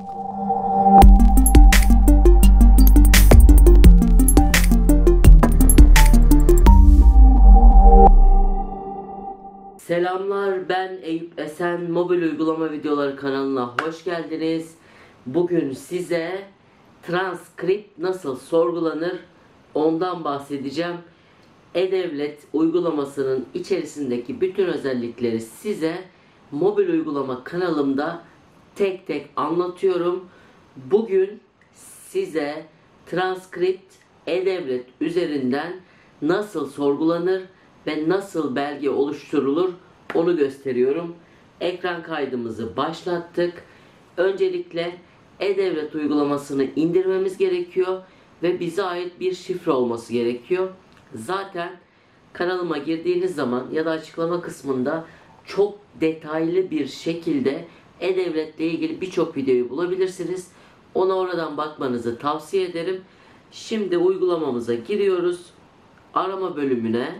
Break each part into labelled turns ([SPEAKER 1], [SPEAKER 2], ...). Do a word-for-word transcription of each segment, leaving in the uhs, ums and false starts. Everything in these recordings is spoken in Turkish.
[SPEAKER 1] Selamlar, ben Eyüp Esen. Mobil uygulama videoları kanalına hoş geldiniz. Bugün size transkript nasıl sorgulanır ondan bahsedeceğim. E-Devlet uygulamasının içerisindeki bütün özellikleri size mobil uygulama kanalımda tek tek anlatıyorum. Bugün size transkript E-Devlet üzerinden nasıl sorgulanır ve nasıl belge oluşturulur onu gösteriyorum. Ekran kaydımızı başlattık. Öncelikle E-Devlet uygulamasını indirmemiz gerekiyor ve bize ait bir şifre olması gerekiyor. Zaten kanalıma girdiğiniz zaman ya da açıklama kısmında çok detaylı bir şekilde E-Devlet ile ilgili birçok videoyu bulabilirsiniz. Ona oradan bakmanızı tavsiye ederim. Şimdi uygulamamıza giriyoruz. Arama bölümüne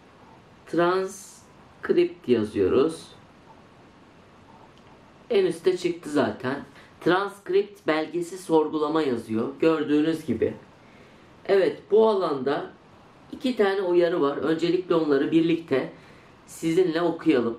[SPEAKER 1] transkript yazıyoruz. En üstte çıktı zaten. Transkript belgesi sorgulama yazıyor. Gördüğünüz gibi. Evet, bu alanda iki tane uyarı var. Öncelikle onları birlikte sizinle okuyalım.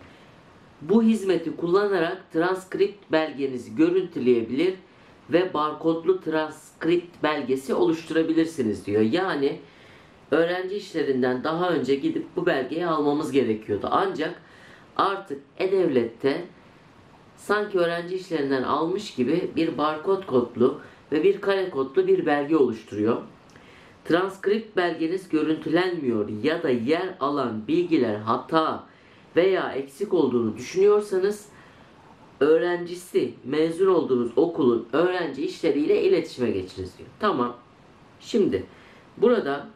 [SPEAKER 1] Bu hizmeti kullanarak transkript belgenizi görüntüleyebilir ve barkodlu transkript belgesi oluşturabilirsiniz diyor. Yani öğrenci işlerinden daha önce gidip bu belgeyi almamız gerekiyordu. Ancak artık E-Devlet'te sanki öğrenci işlerinden almış gibi bir barkod kodlu ve bir kare kodlu bir belge oluşturuyor. Transkript belgeniz görüntülenmiyor ya da yer alan bilgiler hata veya eksik olduğunu düşünüyorsanız öğrencisi mezun olduğunuz okulun öğrenci işleriyle iletişime geçiniz diyor. Tamam. Şimdi burada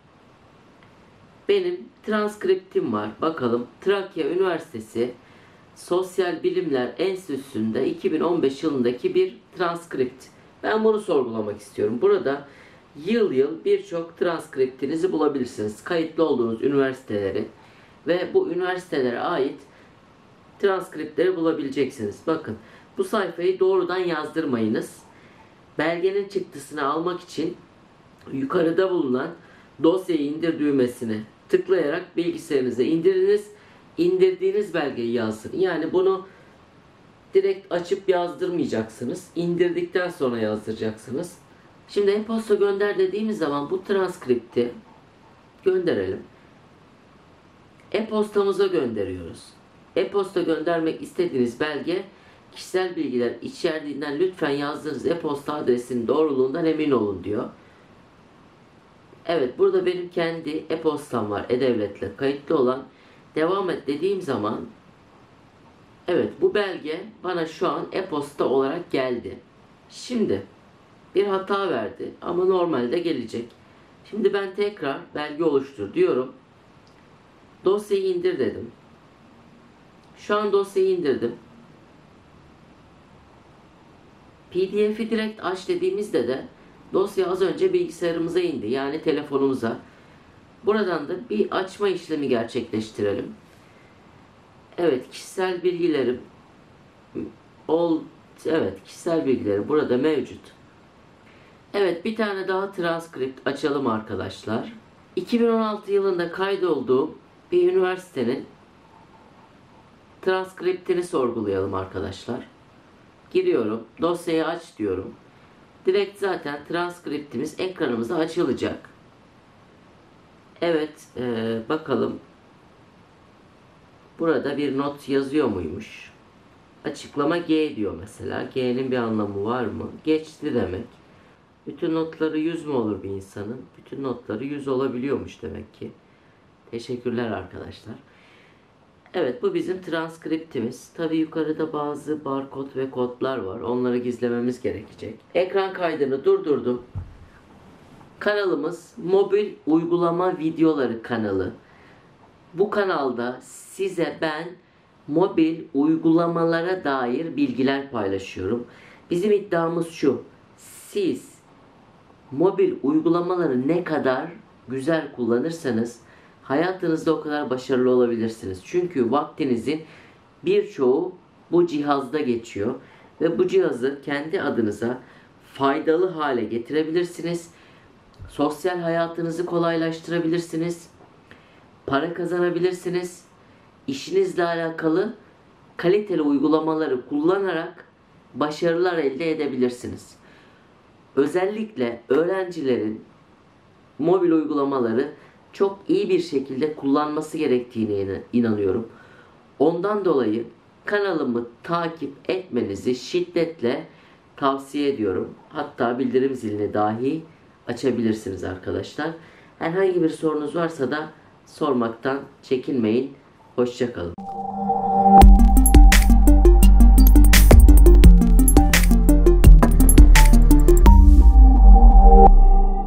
[SPEAKER 1] benim transkriptim var. Bakalım, Trakya Üniversitesi Sosyal Bilimler Enstitüsü'nde iki bin on beş yılındaki bir transkript. Ben bunu sorgulamak istiyorum. Burada yıl yıl birçok transkriptinizi bulabilirsiniz. Kayıtlı olduğunuz üniversiteleri ve bu üniversitelere ait transkriptleri bulabileceksiniz. Bakın, bu sayfayı doğrudan yazdırmayınız. Belgenin çıktısını almak için yukarıda bulunan dosyayı indir düğmesine tıklayarak bilgisayarınıza indiriniz. İndirdiğiniz belgeyi yazdırın. Yani bunu direkt açıp yazdırmayacaksınız. İndirdikten sonra yazdıracaksınız. Şimdi e-posta gönder dediğimiz zaman bu transkripti gönderelim. E-postamıza gönderiyoruz. E-posta göndermek istediğiniz belge kişisel bilgiler içerdiğinden lütfen yazdığınız e-posta adresinin doğruluğundan emin olun diyor. Evet, burada benim kendi e-postam var. E-Devlet'le kayıtlı olan. Devam et dediğim zaman evet, bu belge bana şu an e-posta olarak geldi. Şimdi bir hata verdi ama normalde gelecek. Şimdi ben tekrar belge oluştur diyorum. Dosyayı indir dedim. Şu an dosyayı indirdim. P D F'i direkt aç dediğimizde de dosya az önce bilgisayarımıza indi. Yani telefonumuza. Buradan da bir açma işlemi gerçekleştirelim. Evet, kişisel bilgilerim ol evet kişisel bilgileri burada mevcut. Evet, bir tane daha transkript açalım arkadaşlar. iki bin on altı yılında kaydolduğum bir üniversitenin transkriptini sorgulayalım arkadaşlar. Giriyorum, dosyayı aç diyorum. Direkt zaten transkriptimiz ekranımıza açılacak. Evet, ee, bakalım. Burada bir not yazıyor muymuş? Açıklama G diyor mesela. G'nin bir anlamı var mı? Geçti demek. Bütün notları yüz mü olur bir insanın? Bütün notları yüz olabiliyormuş demek ki. Teşekkürler arkadaşlar. Evet, bu bizim transkriptimiz. Tabi yukarıda bazı barkod ve kodlar var. Onları gizlememiz gerekecek. Ekran kaydını durdurdum. Kanalımız mobil uygulama videoları kanalı. Bu kanalda size ben mobil uygulamalara dair bilgiler paylaşıyorum. Bizim iddiamız şu: siz mobil uygulamaları ne kadar güzel kullanırsanız hayatınızda o kadar başarılı olabilirsiniz. Çünkü vaktinizin birçoğu bu cihazda geçiyor. ve bu cihazı kendi adınıza faydalı hale getirebilirsiniz. Sosyal hayatınızı kolaylaştırabilirsiniz. Para kazanabilirsiniz. İşinizle alakalı kaliteli uygulamaları kullanarak başarılar elde edebilirsiniz. Özellikle öğrencilerin mobil uygulamaları çok iyi bir şekilde kullanması gerektiğine inanıyorum. Ondan dolayı kanalımı takip etmenizi şiddetle tavsiye ediyorum. Hatta bildirim zilini dahi açabilirsiniz arkadaşlar. Herhangi bir sorunuz varsa da sormaktan çekinmeyin. Hoşça kalın.